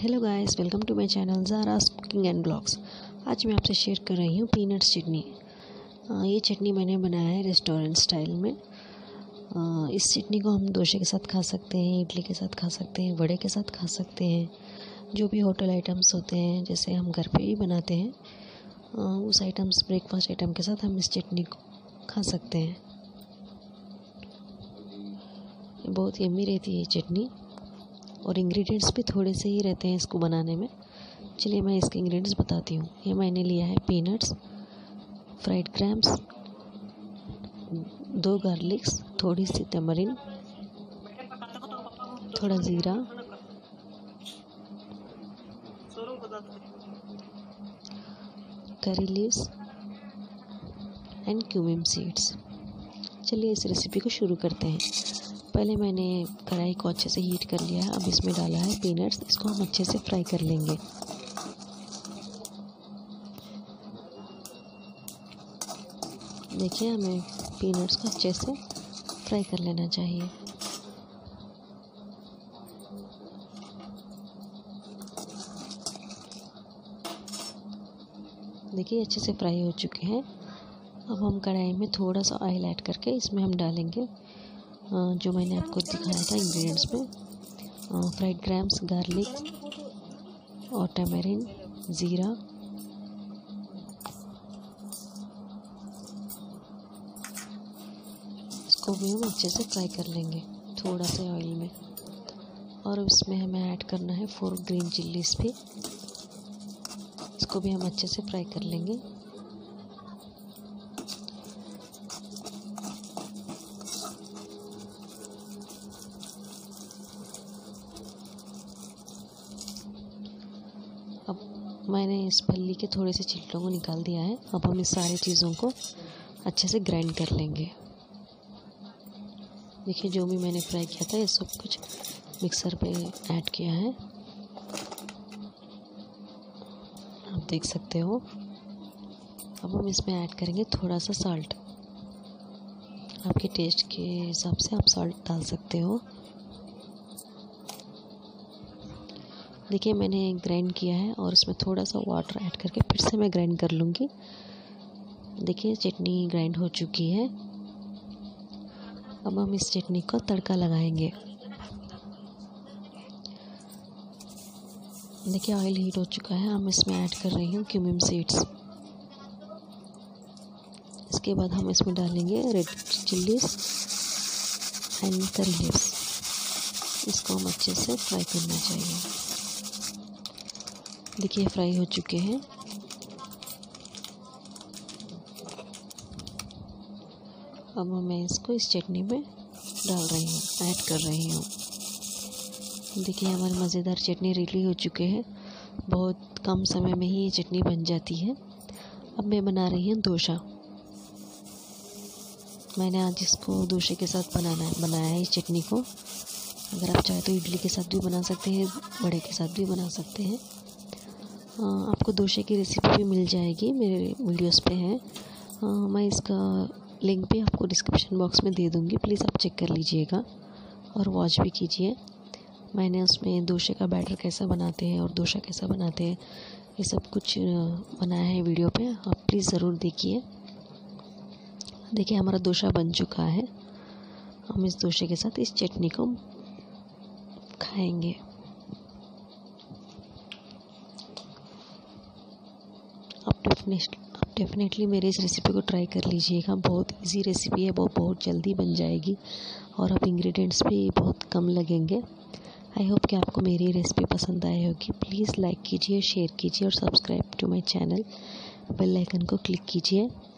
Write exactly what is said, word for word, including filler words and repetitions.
Hello guys, welcome to my channel Zara's cooking and blogs. आज मैं आपसे शेयर कर रही हूँ पीनट्स चटनी। ये चटनी मैंने बनाया है रेस्टोरेंट स्टाइल में। आ, इस चटनी को हम डोसे के साथ खा सकते हैं, इडली के साथ खा सकते हैं, वड़े के साथ खा सकते हैं। जो भी होटल आइटम्स होते हैं जैसे हम घर पे ही बनाते हैं, आ, उस आइटम्स ब्रेकफास्ट आइटम के साथ हम इस चटनी को खा सकते हैं। बहुत यम्मी रहती है ये चटनी और इंग्रेडिएंट्स भी थोड़े से ही रहते हैं इसको बनाने में। चलिए मैं इसके इंग्रेडिएंट्स बताती हूँ। ये मैंने लिया है पीनट्स, फ्राइड क्रैम्स, दो गार्लिक्स, थोड़ी सी तमरीन, थोड़ा ज़ीरा, curry leaves and cumin seeds. चलिए इस रेसिपी को शुरू करते हैं। पहले मैंने कढ़ाई को अच्छे से हीट कर लिया है। अब इसमें डाला है पीनट्स। इसको हम अच्छे से फ्राई कर लेंगे। देखिए, हमें पीनट्स को अच्छे से फ्राई कर लेना चाहिए। देखिए अच्छे से फ्राई हो चुके हैं। अब हम कढ़ाई में थोड़ा सा ऑयल ऐड करके इसमें हम डालेंगे जो मैंने आपको दिखाया था इंग्रेडिएंट्स में, फ्राइड क्रैम्स, गार्लिक और टमारिन, ज़ीरा, इसको भी हम अच्छे से फ्राई कर लेंगे थोड़ा से ऑयल में। और इसमें हमें ऐड करना है फोर ग्रीन चिल्लीज भी। इसको भी हम अच्छे से फ्राई कर लेंगे। अब मैंने इस फली के थोड़े से छिलकों को निकाल दिया है। अब हम इस सारी चीज़ों को अच्छे से ग्राइंड कर लेंगे। देखिए जो भी मैंने फ्राई किया था ये सब कुछ मिक्सर पे ऐड किया है, आप देख सकते हो। अब हम इसमें ऐड करेंगे थोड़ा सा साल्ट। आपके टेस्ट के हिसाब से आप साल्ट डाल सकते हो। देखिए मैंने ग्राइंड किया है और इसमें थोड़ा सा वाटर ऐड करके फिर से मैं ग्राइंड कर लूँगी। देखिए चटनी ग्राइंड हो चुकी है। अब हम इस चटनी को तड़का लगाएंगे। देखिए ऑयल हीट हो चुका है। हम इसमें ऐड कर रही हूँ क्यूमिन सीड्स। इसके बाद हम इसमें डालेंगे red chillies and curry leaves. इसको हम अच्छे से फ्राई करना चाहिए। देखिए फ्राई हो चुके हैं। अब मैं इसको इस चटनी में डाल रही हूँ, ऐड कर रही हूँ। देखिए हमारे मज़ेदार चटनी रेडी हो चुके हैं। बहुत कम समय में ही ये चटनी बन जाती है। अब मैं बना रही हूँ डोसा। मैंने आज इसको डोसे के साथ बनाना है बनाया है इस चटनी को। अगर आप चाहे तो इडली के साथ भी बना सकते हैं, वड़े के साथ भी बना सकते हैं। आपको डोसे की रेसिपी भी मिल जाएगी, मेरे वीडियोस पे है। आ, मैं इसका लिंक भी आपको डिस्क्रिप्शन बॉक्स में दे दूँगी। प्लीज़ आप चेक कर लीजिएगा और वॉच भी कीजिए। मैंने उसमें डोसे का बैटर कैसा बनाते हैं और डोसा कैसा बनाते हैं ये सब कुछ बनाया है वीडियो पे। आप प्लीज़ ज़रूर देखिए। देखिए हमारा डोसा बन चुका है। हम इस डोसे के साथ इस चटनी को खाएंगे। आप डेफिनेटली आप डेफिनेटली मेरे इस रेसिपी को ट्राई कर लीजिएगा। बहुत इजी रेसिपी है, बहुत बहुत जल्दी बन जाएगी और अब इंग्रेडिएंट्स भी बहुत कम लगेंगे। आई होप कि आपको मेरी रेसिपी पसंद आई होगी। प्लीज़ लाइक कीजिए, शेयर कीजिए और subscribe to my channel. Bell icon को क्लिक कीजिए।